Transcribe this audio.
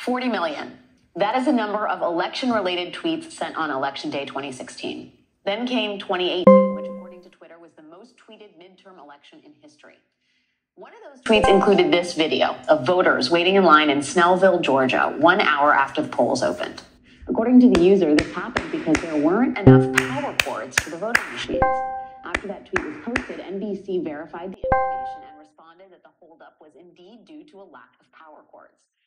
40 million. That is the number of election-related tweets sent on Election Day 2016. Then came 2018, which according to Twitter was the most tweeted midterm election in history. One of those tweets included this video of voters waiting in line in Snellville, Georgia, 1 hour after the polls opened. According to the user, this happened because there weren't enough power cords for the voting machines. After that tweet was posted, NBC verified the information and responded that the holdup was indeed due to a lack of power cords.